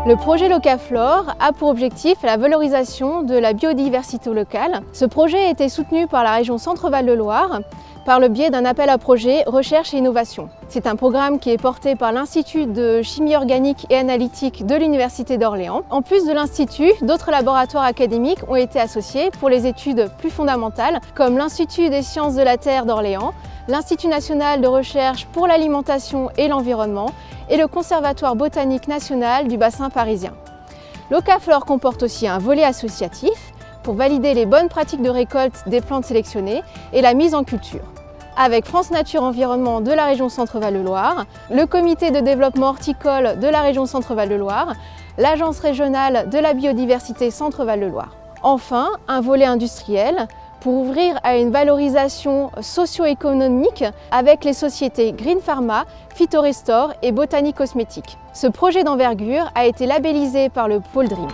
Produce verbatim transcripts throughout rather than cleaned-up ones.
Le projet Locaflore a pour objectif la valorisation de la biodiversité locale. Ce projet a été soutenu par la région Centre-Val de Loire par le biais d'un appel à projet Recherche et Innovation. C'est un programme qui est porté par l'Institut de chimie organique et analytique de l'Université d'Orléans. En plus de l'Institut, d'autres laboratoires académiques ont été associés pour les études plus fondamentales, comme l'Institut des sciences de la Terre d'Orléans, l'Institut national de recherche pour l'alimentation et l'environnement et le Conservatoire botanique national du bassin parisien. Locaflore comporte aussi un volet associatif pour valider les bonnes pratiques de récolte des plantes sélectionnées et la mise en culture. Avec France Nature Environnement de la région Centre-Val de Loire, le Comité de développement horticole de la région Centre-Val de Loire, l'Agence régionale de la biodiversité Centre-Val de Loire. Enfin, un volet industriel pour ouvrir à une valorisation socio-économique avec les sociétés Green Pharma, Phytorestore et Botanie Cosmétique. Ce projet d'envergure a été labellisé par le Pôle Dream.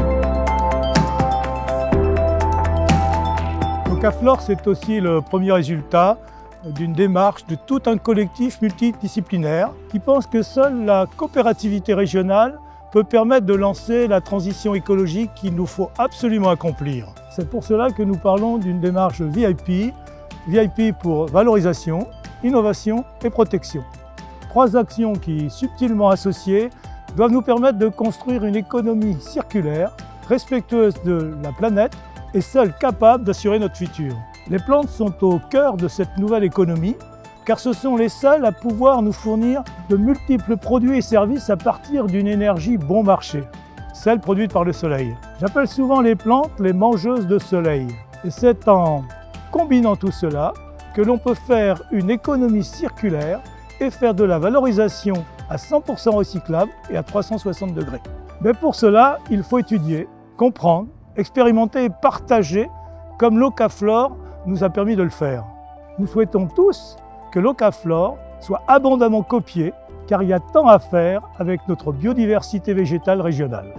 Locaflore, c'est aussi le premier résultat d'une démarche de tout un collectif multidisciplinaire qui pense que seule la coopérativité régionale peut permettre de lancer la transition écologique qu'il nous faut absolument accomplir. C'est pour cela que nous parlons d'une démarche V I P, V I P pour valorisation, innovation et protection. Trois actions qui, subtilement associées, doivent nous permettre de construire une économie circulaire, respectueuse de la planète et seule capable d'assurer notre futur. Les plantes sont au cœur de cette nouvelle économie, car ce sont les seules à pouvoir nous fournir de multiples produits et services à partir d'une énergie bon marché, celle produite par le soleil. J'appelle souvent les plantes les mangeuses de soleil. Et c'est en combinant tout cela que l'on peut faire une économie circulaire et faire de la valorisation à cent pour cent recyclable et à trois cent soixante degrés. Mais pour cela, il faut étudier, comprendre, expérimenter et partager comme Locaflore nous a permis de le faire. Nous souhaitons tous que Locaflore soit abondamment copié car il y a tant à faire avec notre biodiversité végétale régionale.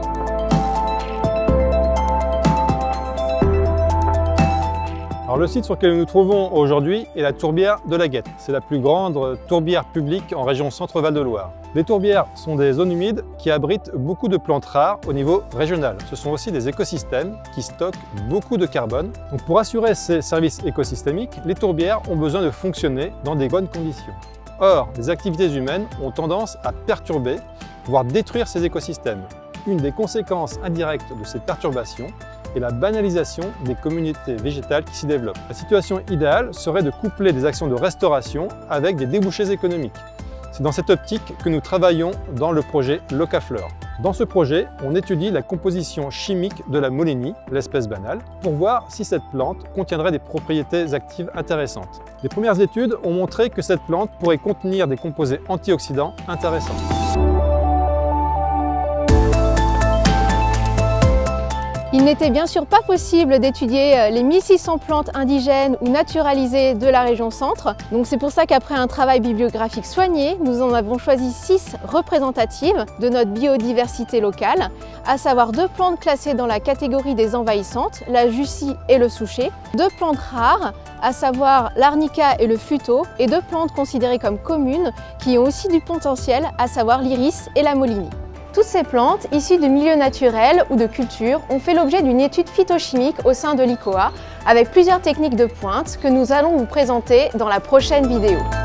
Alors, le site sur lequel nous nous trouvons aujourd'hui est la tourbière de la Guette. C'est la plus grande tourbière publique en région Centre-Val de Loire. Les tourbières sont des zones humides qui abritent beaucoup de plantes rares au niveau régional. Ce sont aussi des écosystèmes qui stockent beaucoup de carbone. Donc, pour assurer ces services écosystémiques, les tourbières ont besoin de fonctionner dans des bonnes conditions. Or, les activités humaines ont tendance à perturber, voire détruire ces écosystèmes. Une des conséquences indirectes de ces perturbations et la banalisation des communautés végétales qui s'y développent. La situation idéale serait de coupler des actions de restauration avec des débouchés économiques. C'est dans cette optique que nous travaillons dans le projet Locaflore. Dans ce projet, on étudie la composition chimique de la molénie, l'espèce banale, pour voir si cette plante contiendrait des propriétés actives intéressantes. Les premières études ont montré que cette plante pourrait contenir des composés antioxydants intéressants. Il n'était bien sûr pas possible d'étudier les mille six cents plantes indigènes ou naturalisées de la région Centre. Donc c'est pour ça qu'après un travail bibliographique soigné, nous en avons choisi six représentatives de notre biodiversité locale, à savoir deux plantes classées dans la catégorie des envahissantes, la jussie et le souchet, deux plantes rares, à savoir l'arnica et le fluto, et deux plantes considérées comme communes qui ont aussi du potentiel, à savoir l'iris et la molinie. Toutes ces plantes, issues de milieux naturels ou de cultures, ont fait l'objet d'une étude phytochimique au sein de l'I C O A, avec plusieurs techniques de pointe que nous allons vous présenter dans la prochaine vidéo.